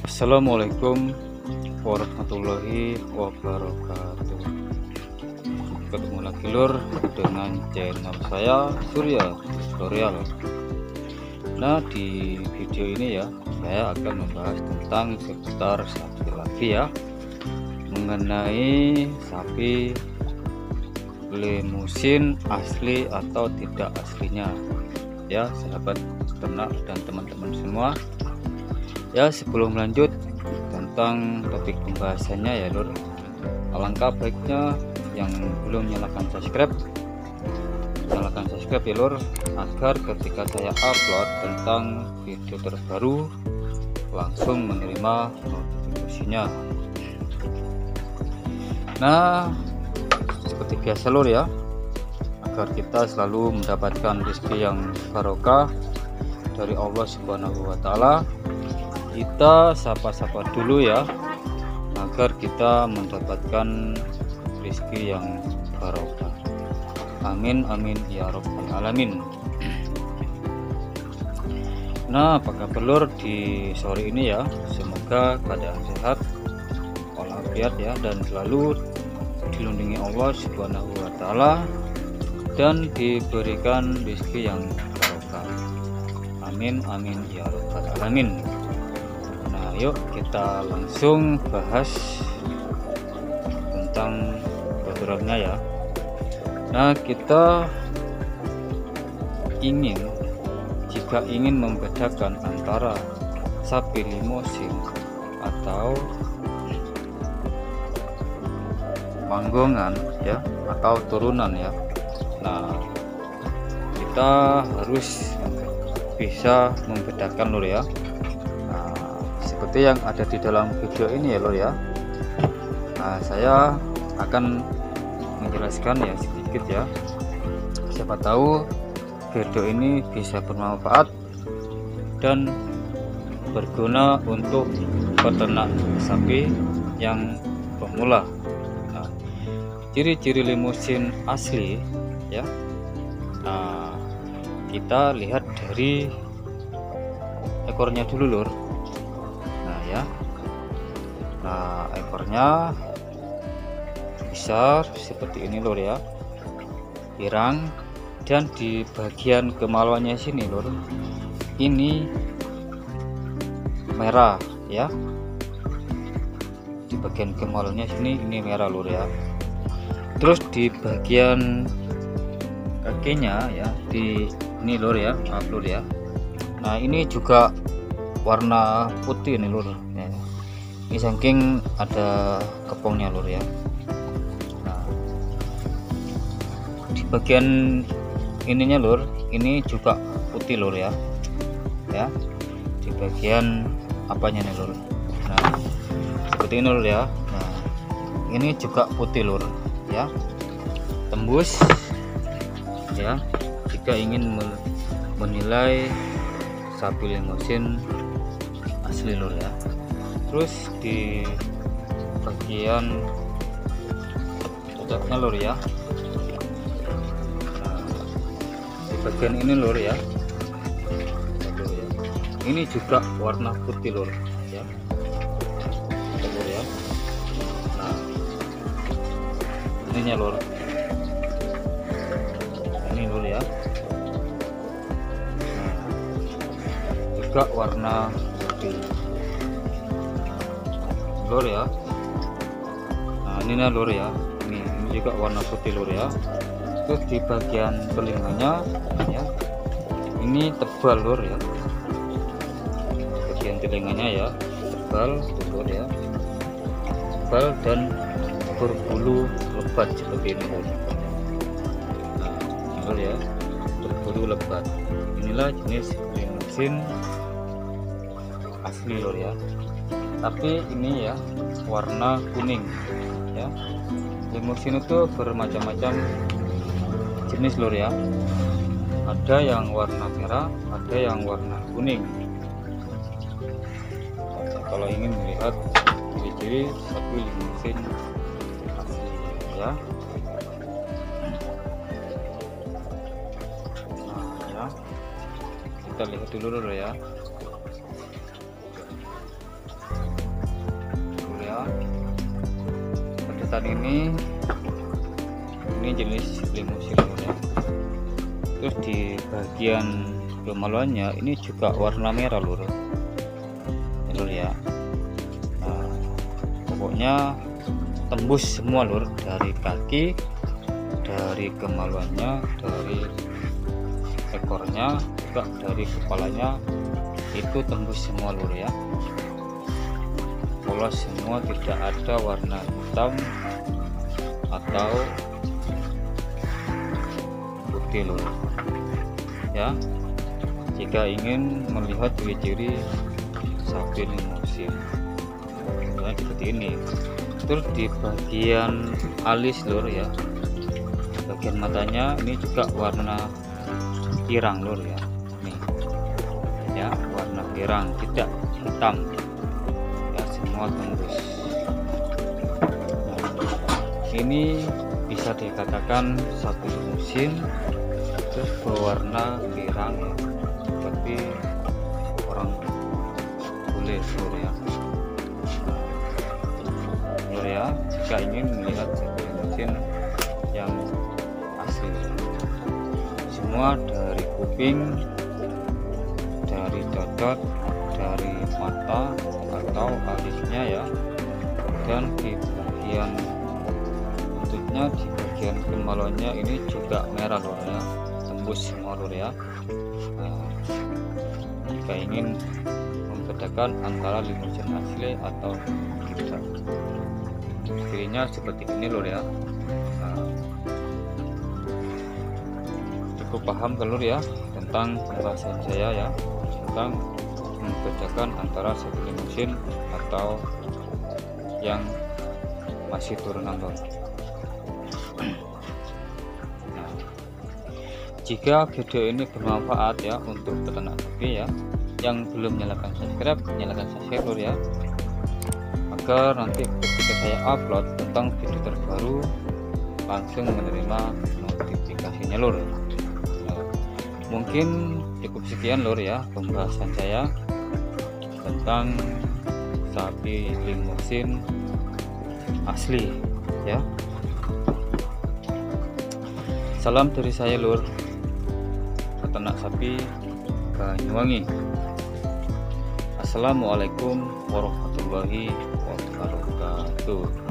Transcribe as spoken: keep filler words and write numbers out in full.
Assalamualaikum warahmatullahi wabarakatuh. Ketemu lagi lur dengan channel saya Surya Tutorial. Nah, di video ini ya saya akan membahas tentang seputar sapi lagi ya, mengenai sapi limusin asli atau tidak aslinya ya, sahabat ternak dan teman-teman semua. Ya, sebelum lanjut tentang topik pembahasannya ya lur, alangkah baiknya yang belum nyalakan subscribe, nyalakan subscribe ya lur, agar ketika saya upload tentang video terbaru langsung menerima notifikasinya. Nah, seperti biasa lur ya, agar kita selalu mendapatkan rezeki yang barokah dari Allah Subhanahu wa taala, kita sapa-sapa dulu ya, agar kita mendapatkan rezeki yang barokah. Amin amin ya rabbal alamin. Nah, apa kabar lur di sore ini ya? Semoga keadaan sehat walafiat ya, dan selalu dilindungi Allah Subhanahu wa taala dan diberikan rezeki yang barokah. Amin amin ya rabbal alamin. Nah, yuk kita langsung bahas tentang programnya ya. Nah, kita ingin jika ingin membedakan antara sapi limusin atau manggongan ya, atau turunan ya. Nah, kita harus bisa membedakan lur ya. Nah, seperti yang ada di dalam video ini ya lur ya. Nah, saya akan menjelaskan ya sedikit ya, siapa tahu video ini bisa bermanfaat dan berguna untuk peternak sapi yang pemula. Nah, ciri-ciri limusin asli ya, nah kita lihat dari ekornya dulu lur. Nah ya, nah ekornya besar seperti ini lur ya, pirang, dan di bagian kemaluannya sini lur, ini merah ya, di bagian kemaluannya sini ini merah lur ya. Terus di bagian kakinya ya, di ini lur ya, maaf lur ya. Nah, ini juga warna putih nih lur ya. Ini saking ada kepongnya lur ya. Nah, di bagian ininya lur, ini juga putih lur ya. Ya, di bagian apanya nih lur. Nah, seperti ini lur ya. Nah, ini juga putih lur ya, tembus ya, jika ingin menilai sapi limusin asli lur ya. Terus di bagian puncaknya lur ya, nah, di bagian ini lur ya, ini juga warna putih lur ya, lur ya. Nah, ininya lur, ini lur ya. Nah, juga warna putih lur ya. Nah, ini nih lur ya, ini, ini juga warna putih lur ya. Terus di bagian telinganya ya, ini tebal lur ya, bagian telinganya ya tebal lur ya, tebal dan berbulu lebat seperti ini lur. Nah, ini lur ya, berbulu lebat. Inilah jenis limusin asli lur ya, tapi ini ya warna kuning ya. Limusin itu bermacam-macam jenis lur ya, ada yang warna merah, ada yang warna kuning. Nah, kalau ingin melihat ciri-ciri sapi limusin asli ya. Nah ya, kita lihat dulu dulu ya. jantan ini ini jenis limusin lur ya. Terus di bagian kemaluannya ini juga warna merah lur, lur ya. Nah, pokoknya tembus semua lur, dari kaki, dari kemaluannya, dari ekornya, juga dari kepalanya, itu tembus semua lur ya. Polos semua, tidak ada warna hitam atau putih lur ya. Jika ingin melihat ciri-ciri sapi limusin ya, seperti ini. Terus di bagian alis lur ya, bagian matanya ini juga warna pirang lur ya. Nih ya, warna pirang, tidak hitam ya, semua tembus. Nah, ini bisa dikatakan sapi limusin terus berwarna pirang ya, seperti orang bule lur ya. Lur ya, jika ingin melihat sapi limusin yang asli, semua dari kuping, dari dodot, dari mata atau alisnya ya, dan di bagian buntutnya, di bagian kemaluannya ini juga merah lur ya, tembus semua lur ya. Nah, jika ingin membedakan antara limusin asli atau tidak, cirinya seperti ini lur ya. Nah, cukup paham kan lur ya tentang pembahasan saya ya, tentang membedakan antara sapi limusin atau yang masih turunan lur. Nah, jika video ini bermanfaat ya untuk peternak sapi ya, yang belum nyalakan subscribe, nyalakan subscribe lur ya, agar nanti ketika saya upload tentang video terbaru langsung menerima notifikasinya lur. Nah, mungkin cukup sekian lur ya pembahasan saya tentang sapi limusin asli ya. Salam dari saya lur, peternak sapi Banyuwangi. Assalamualaikum warahmatullahi wabarakatuh.